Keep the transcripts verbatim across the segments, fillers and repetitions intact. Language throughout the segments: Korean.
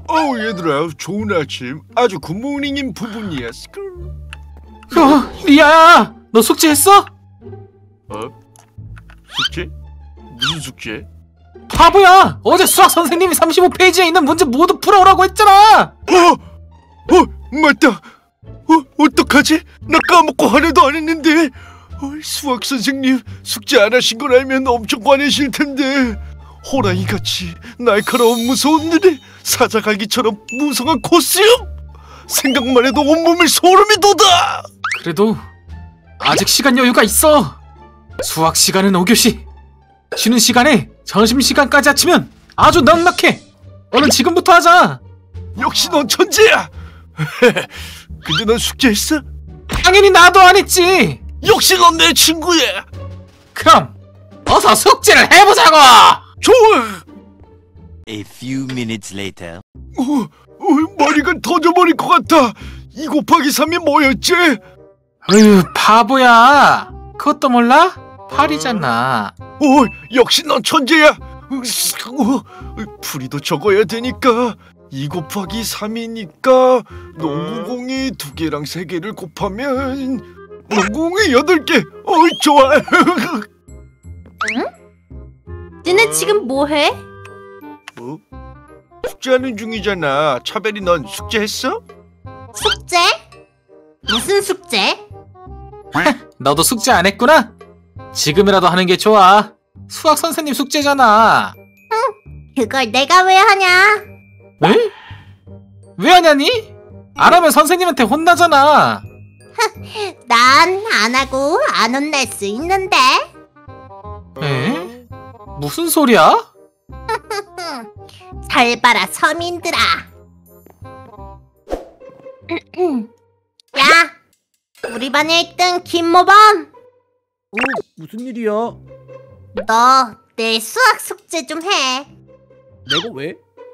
어우 얘들아, 좋은 아침. 아주 굿모닝인 부분이야. 어, 리아야, 너 숙제했어? 어? 숙제? 무슨 숙제? 바보야! 어제 수학 선생님이 삼십오 페이지에 있는 문제 모두 풀어오라고 했잖아! 어! 어! 맞다! 어? 어떡하지? 나 까먹고 하나도 안 했는데! 어, 수학 선생님 숙제 안 하신 걸 알면 엄청 화내실 텐데. 호랑이같이 날카로운 무서운 눈에 사자갈기처럼 무성한 코스염! 생각만 해도 온몸에 소름이 돋아! 그래도 아직 시간 여유가 있어. 수학 시간은 오 교시, 쉬는 시간에 점심시간까지 합치면 아주 넉넉해. 얼른 지금부터 하자. 역시 넌 천재야! 근데 넌 숙제했어? 당연히 나도 안 했지. 역시 넌 내 친구야! 그럼 어서 숙제를 해보자고. 좋아! A few minutes later. 어, 어, 머리가 터져버릴 것 같아! 이 곱하기 삼이 뭐였지? 으유, 바보야. 그것도 몰라? 팔이잖아. 어, 역시 넌 천재야! 어, 풀이도 적어야 되니까 이 곱하기 삼이니까 농구공이 두 개랑 세 개를 곱하면 농구공이 여덟 개! 어이, 좋아! 응? 너네 지금 뭐해? 어? 숙제하는 중이잖아. 차별이 넌 숙제했어? 숙제? 무슨 숙제? 너도 숙제 안 했구나? 지금이라도 하는 게 좋아. 수학 선생님 숙제잖아. 그걸 내가 왜 하냐? 에? 왜 하냐니? 안 하면 선생님한테 혼나잖아. 난 안 하고 안 혼날 수 있는데. 에? 무슨 소리야? 잘 봐라 서민들아. 야, 우리 반의 일 등 김모범. 어, 무슨 일이야? 너 내 수학 숙제 좀 해. 내가 왜?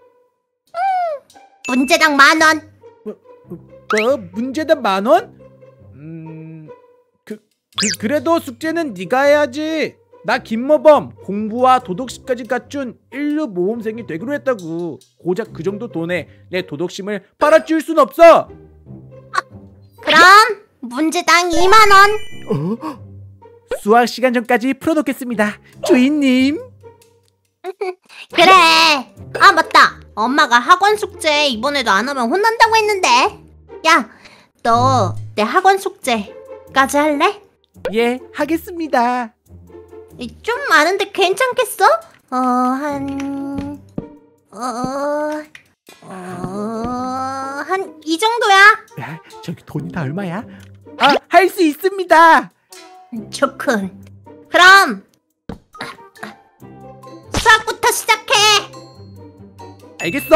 문제당 만 원. 뭐? 문제다 만 원? 음... 그, 그 그래도 숙제는 네가 해야지. 나 김모범 공부와 도덕심까지 갖춘 인류 모범생이 되기로 했다고. 고작 그 정도 돈에 내 도덕심을 팔아치울 순 없어. 그럼 문제당 이만 원. 어? 수학 시간 전까지 풀어놓겠습니다, 주인님. 그래. 아 맞다. 엄마가 학원 숙제 이번에도 안 하면 혼난다고 했는데. 야, 너 내 학원 숙제까지 할래? 예, 하겠습니다. 좀 많은데 괜찮겠어? 어, 한... 어... 어... 한 이 정도야. 야, 저기 돈이 다 얼마야? 아, 할 수 있습니다. 좋군. 그럼 수학부터 시작해. 알겠어.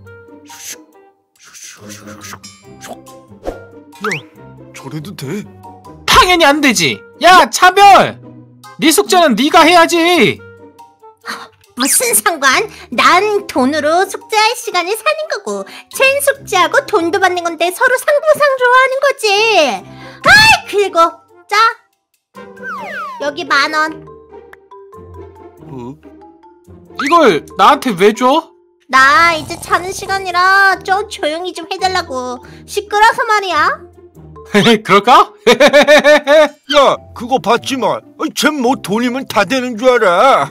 야, 저래도 돼? 당연히 안 되지. 야, 차별! 네 숙제는 네가 해야지. 무슨 상관? 난 돈으로 숙제할 시간을 사는 거고, 쟨 숙제하고 돈도 받는 건데 서로 상부상조하는 거지. 아이, 그리고 자, 여기 만 원. 어? 이걸 나한테 왜 줘? 나 이제 자는 시간이라 좀 조용히 좀 해달라고. 시끄러서 말이야. 그럴까? 야, 그거 받지마. 쟨뭐 돈이면 다 되는 줄 알아.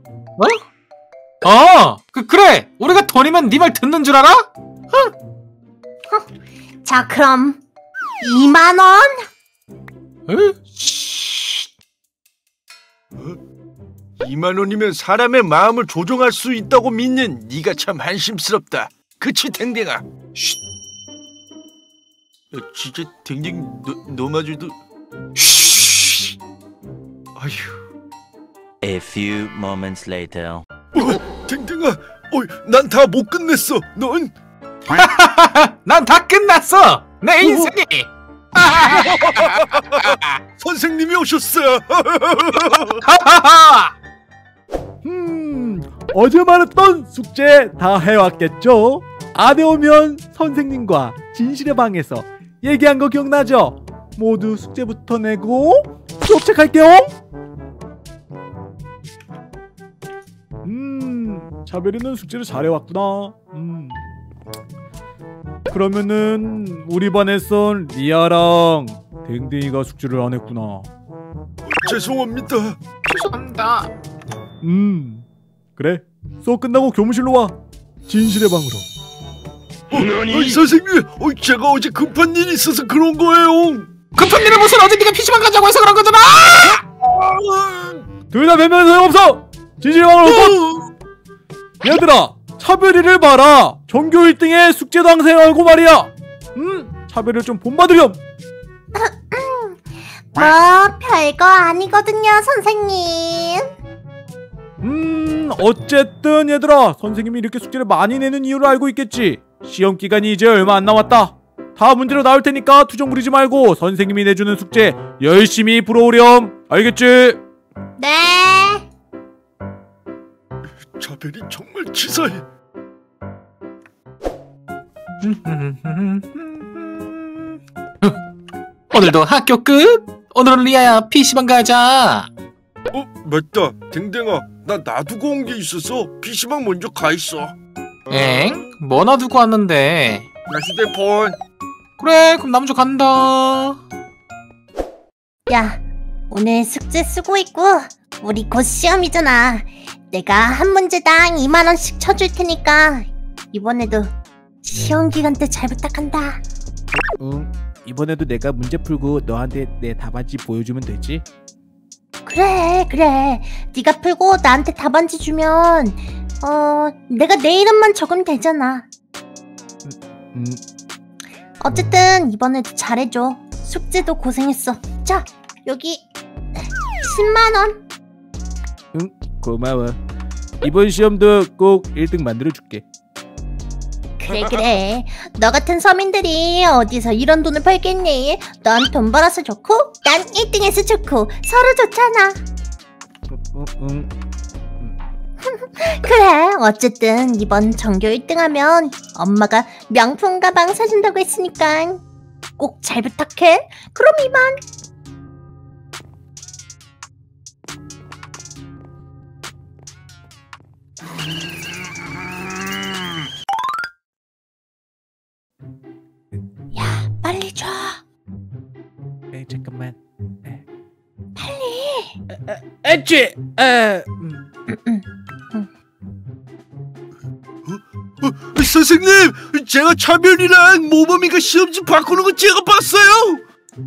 어? 어, 그, 그래. 우리가 돈이면 네 말 듣는 줄 알아? 자, 그럼 이만 원. 에? 이만 원이면 사람의 마음을 조종할 수 있다고 믿는 네가 참 한심스럽다. 그치, 댕댕아? 쉿. 야, 진짜 댕댕 너, 너마저도... 쉿. 아휴. A few moments later. 어, 댕댕아, 어, 난 다 못 끝냈어. 넌? 난 다 끝났어. 내 인생이. 선생님이 오셨어. 음, 어제 말했던 숙제 다 해왔겠죠? 안 해오면 선생님과 진실의 방에서 얘기한 거 기억나죠? 모두 숙제부터 내고 수업 시작할게요. 음, 차별이는 숙제를 잘해왔구나. 음, 그러면은 우리 반에선 리아랑 댕댕이가 숙제를 안 했구나. 죄송합니다. 죄송합니다. 음 그래, 수업 끝나고 교무실로 와. 진실의 방으로. 어, 어이, 선생님, 어, 제가 어제 급한 일이 있어서 그런 거예요. 급한 일은 무슨, 어제 네가 피시방 가자고 해서 그런 거잖아. 둘 다 변명은 소용없어. 진실의 방으로 꼭. 얘들아, 차별이를 봐라. 전교 일 등의 숙제도 항상 하고 말이야. 음 차별을 좀 본받으렴. 뭐 별거 아니거든요, 선생님. 음 어쨌든 얘들아, 선생님이 이렇게 숙제를 많이 내는 이유를 알고 있겠지. 시험 기간이 이제 얼마 안 남았다. 다 문제로 나올 테니까 투정 부리지 말고 선생님이 내주는 숙제 열심히 풀어오렴. 알겠지? 네. 차별이 정말 치사해. 오늘도 학교 끝. 오늘은 리아야 피시방 가자. 어, 맞다. 댕댕아, 나 놔두고 온 게 있어서 피시방 먼저 가 있어. 엥? 뭐 놔두고 왔는데? 나 휴대폰. 그래, 그럼 나 먼저 간다. 야, 오늘 숙제 수고했고 우리 곧 시험이잖아. 내가 한 문제당 이만 원씩 쳐줄 테니까 이번에도 시험 기간 때 잘 부탁한다. 응, 이번에도 내가 문제 풀고 너한테 내 답안지 보여주면 되지? 그래 그래, 네가 풀고 나한테 답안지 주면 어 내가 내 이름만 적으면 되잖아. 음, 어쨌든 이번에도 잘해줘. 숙제도 고생했어. 자, 여기 십만 원. 응, 고마워. 이번 시험도 꼭 일 등 만들어줄게. 그래 그래, 너 같은 서민들이 어디서 이런 돈을 벌겠니? 넌 돈 벌어서 좋고 난 일 등해서 좋고 서로 좋잖아. 응, 응. 그래, 어쨌든 이번 전교 일 등 하면 엄마가 명품 가방 사준다고 했으니까 꼭 잘 부탁해. 그럼 이만. 야, 빨리 줘. 에이, 잠깐만. 빨리. 엣지. 에. 음. 어, 선생님, 제가 차별이랑 모범이가 시험지 바꾸는 거 제가 봤어요.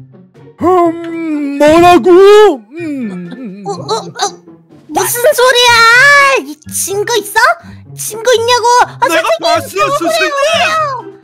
음, 뭐라고? 음. 어, 어, 어, 무슨 소리야? 이 증거 있어? 증거 있냐고? 아, 내가 봤어요, 선생님.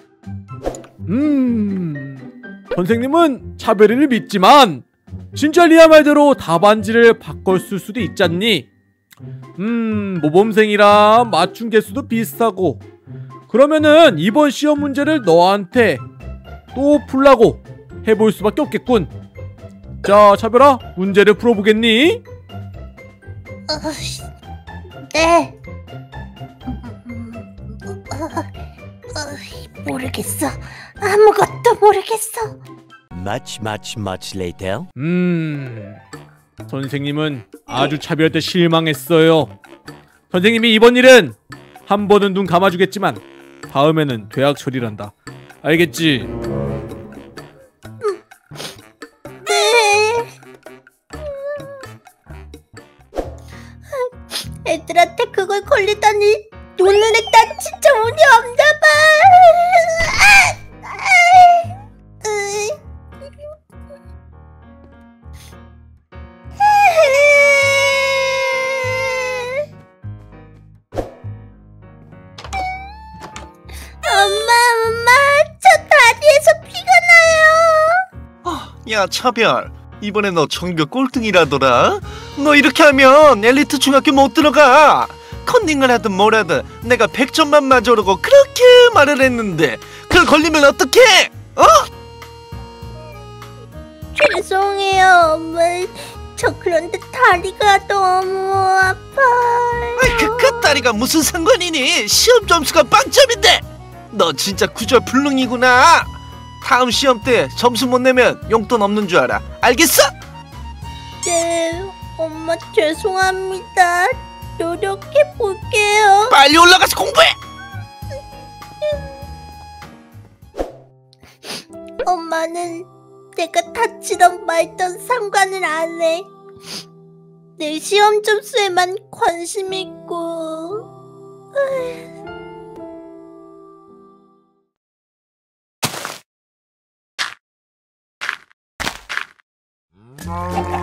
음. 선생님은 차별이를 믿지만 진짜 리아 말대로 답안지를 바꿨을 수도 있잖니. 음, 모범생이라 맞춘 개수도 비슷하고. 그러면은 이번 시험 문제를 너한테 또 풀라고 해볼 수밖에 없겠군. 자, 차별아, 문제를 풀어보겠니? 어, 네. 어, 어, 모르겠어. 아무것도 모르겠어. Much, much, much later. 음, 선생님은 아주 차별한테 실망했어요. 선생님이 이번 일은 한 번은 눈 감아주겠지만 다음에는 퇴학 처리란다. 알겠지? 네. 애들한테 그걸 걸리다니 눈눈에 난 진짜 운이 없나봐. 엄마, 엄마, 저 다리에서 피가 나요. 야 차별, 이번에 너 전교 꼴등이라더라. 너 이렇게 하면 엘리트 중학교 못 들어가. 컨닝을 하든 뭐라든 내가 백 점만 맞으라고 그렇게 말을 했는데 그걸 걸리면 어떡해? 어? 죄송해요, 엄마. 저 그런데 다리가 너무 아파요. 아이, 그, 그 다리가 무슨 상관이니? 시험 점수가 빵점인데. 너 진짜 구절 불능이구나. 다음 시험 때 점수 못 내면 용돈 없는 줄 알아. 알겠어? 네, 엄마 죄송합니다. 노력해 볼게요. 빨리 올라가서 공부해. 나는 내가 다치던 말던 상관을 안 해. 내 시험 점수에만 관심 있고. 으...